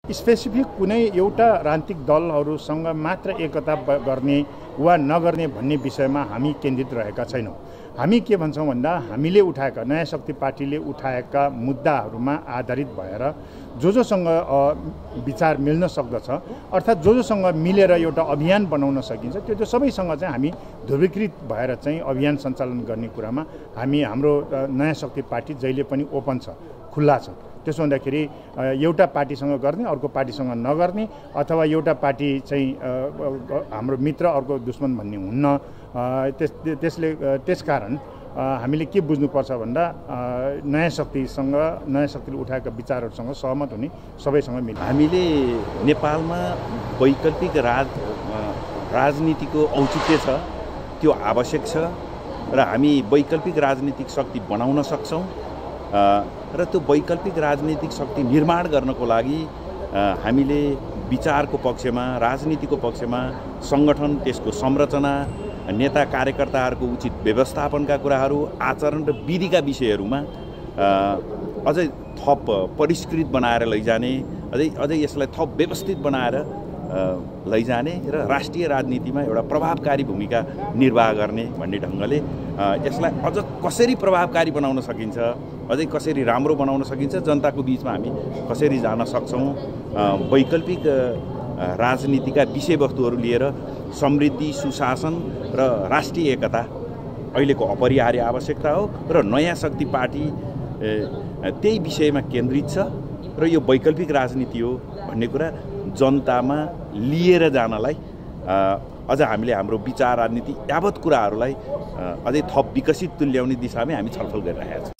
Specific कुनै एउटा राजनीतिक दलहरूसँग मात्र एकता गर्ने वा नगर्ने भन्ने विषयमा हामी केन्द्रित रहेका छैनौँ। हामी के भन्छौँ भन्दा हामीले उठाएका नयाँ शक्ति पार्टीले उठाएका मुद्दाहरूमा आधारित भएर जोसँग विचार मिल्न सक्दछ, अर्थात् जोसँग मिलेर एउटा अभियान बनाउन सकिन्छ, त्यो सबैसँग चाहिँ हामी ध्रुवीकृत भएर चाहिँ अभियान सञ्चालन गर्ने कुरामा हाम्रो नयाँ शक्ति पार्टी जहिले पनि ओपन छ, खुल्ला छ। त्यसो हुँदाखेरि एउटा पार्टीसँग गर्ने अर्को पार्टीसँग नगर्ने अथवा एउटा पार्टी चाहिँ हाम्रो मित्र अर्को दुश्मन भन्ने हुन्न। त्यसकारण हामीले के बुझ्नुपर्छ भन्दा नयाँ शक्तिले उठाएका विचारहरूसँग सहमत हुने सबैसँग मिल्छ। हामीले नेपालमा वैकल्पिक राजनीतिको औचित्य छ, त्यो आवश्यक छ र हामी वैकल्पिक राजनीतिक शक्ति बनाउन सक्छौँ र त्यो वैकल्पिक राजनीतिक शक्ति निर्माण गर्नको लागि हामीले विचारको पक्षमा, राजनीतिको पक्षमा सङ्गठन, त्यसको संरचना, नेता कार्यकर्ताहरूको उचित व्यवस्थापनका कुराहरू, आचरण र विधिका विषयहरूमा अझै थप परिष्कृत बनाएर लैजाने, अझै यसलाई थप व्यवस्थित बनाएर लैजाने र राष्ट्रिय राजनीतिमा एउटा प्रभावकारी भूमिका निर्वाह गर्ने भन्ने ढङ्गले यसलाई अझ कसरी प्रभावकारी बनाउन सकिन्छ, अझै कसरी राम्रो बनाउन सकिन्छ, जनताको बिचमा हामी कसरी जान सक्छौँ, वैकल्पिक राजनीतिका विषयवस्तुहरू लिएर समृद्धि, सुशासन र राष्ट्रिय एकता अहिलेको अपरिहार्य आवश्यकता हो र नयाँ शक्ति पार्टी त्यही विषयमा केन्द्रित छ र यो वैकल्पिक राजनीति हो भन्ने कुरा जनतामा लिएर जानलाई अझ हामीले हाम्रो विचार, राजनीति यावत कुराहरूलाई अझै थप विकसित तुल्याउने दिशामा हामी छलफल गरिरहेका छौँ।